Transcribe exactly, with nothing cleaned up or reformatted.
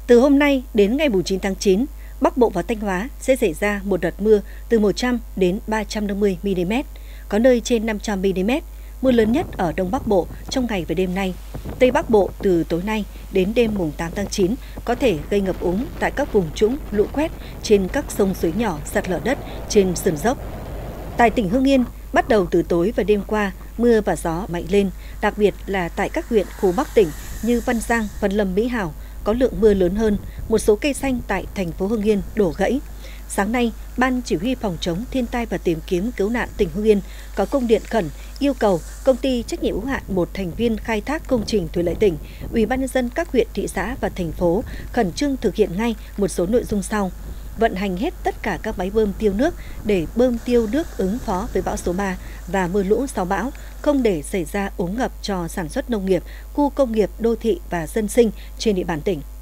Từ hôm nay đến ngày chín tháng chín, Bắc Bộ và Thanh Hóa sẽ xảy ra một đợt mưa từ một trăm đến ba trăm năm mươi mi-li-mét, có nơi trên năm trăm mi-li-mét. Mưa lớn nhất ở Đông Bắc Bộ trong ngày và đêm nay. Tây Bắc Bộ từ tối nay đến đêm mùng tám tháng chín có thể gây ngập úng tại các vùng trũng, lũ quét trên các sông suối nhỏ, sạt lở đất trên sườn dốc. Tại tỉnh Hưng Yên, bắt đầu từ tối và đêm qua, mưa và gió mạnh lên, đặc biệt là tại các huyện khu Bắc tỉnh như Văn Giang, Văn Lâm, Mỹ Hào có lượng mưa lớn hơn, một số cây xanh tại thành phố Hưng Yên đổ gãy. Sáng nay, Ban Chỉ huy Phòng chống thiên tai và tìm kiếm cứu nạn tỉnh Hưng Yên có công điện khẩn yêu cầu công ty trách nhiệm hữu hạn một thành viên khai thác công trình thủy lợi tỉnh, Ủy ban nhân dân các huyện, thị xã và thành phố khẩn trương thực hiện ngay một số nội dung sau: vận hành hết tất cả các máy bơm tiêu nước để bơm tiêu nước ứng phó với bão số ba và mưa lũ sau bão, không để xảy ra úng ngập cho sản xuất nông nghiệp, khu công nghiệp, đô thị và dân sinh trên địa bàn tỉnh.